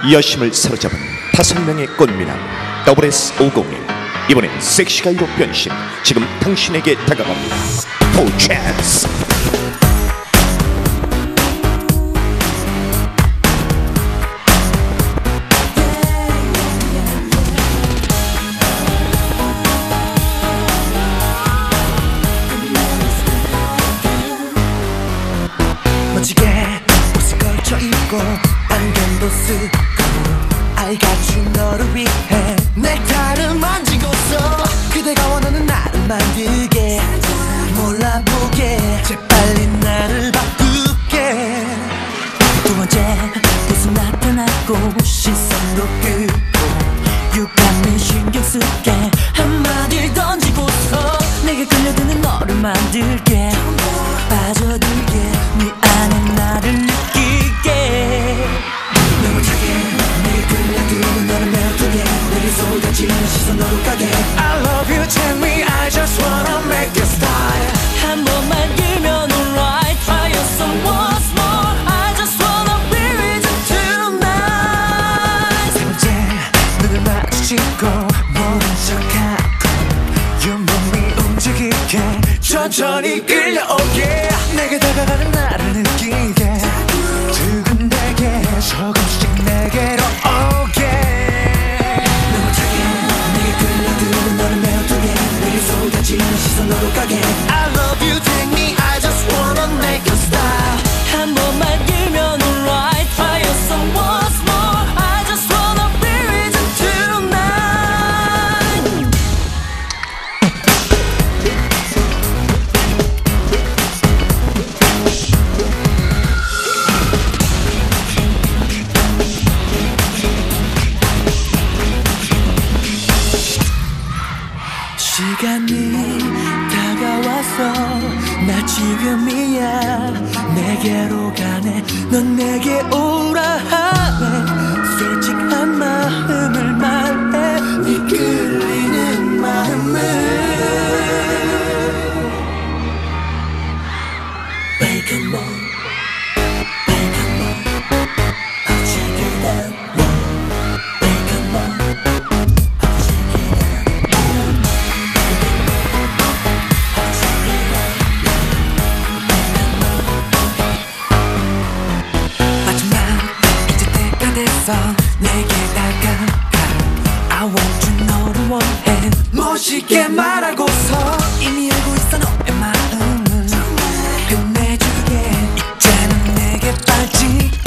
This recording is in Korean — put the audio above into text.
여심을 사로잡은 5명의 꽃미남 WS501. 이번엔 섹시가이로 변신. 지금 당신에게 다가갑니다. 포찬스. 멋지게 옷을 걸쳐 입고 안경도 쓰고 알같이 너를 위해 넥타이를 만지고서 그대가 원하는 나를 만들게 몰라보게 재빨리 나를 바꾸게. 두 번째 웃음 나타나고 시선도 끄고 유감이 신경 쓰게 한마디를 던지고서 내게 끌려드는 너를 만들게 빠져들게 네 안에 나를 느끼게. 너무차게 내게 끌려드는 너를 메우게 내게 쏟아지는 시선으로 가게. I love you, tell me I just wanna make you style. 한 번만 길면 alright. Try yourself once more. I just wanna be with you tonight. 세 번째 눈을 마주치고 모른 척하고 윗몸이 움직이게 천천히 끌려오게 내게 다가가는 나를 느끼게 두근대게 조금씩 내게로 오게. 너무차게 내게 끌려드는 너를 메우게 내게 쏟아지는 시선으로 가게. I love you, take me, I just wanna make you style. 한 번만 길면 alright. Try yourself once more. I just wanna be with you tonight. 시간이 다가와서 나 지금이야 내게로 가네. 넌 내게 오라 하네. 솔직한 마음을 말해 네 끌리는 마음을. Wake up more, wake up more, I'll check it out. Wake up more, I'll check it out. 내게 다가가 I want you 너를 원해 멋있게 말하고서 이미 알고 있어 너의 마음은 끝내주게 이제는 내게 빠지게.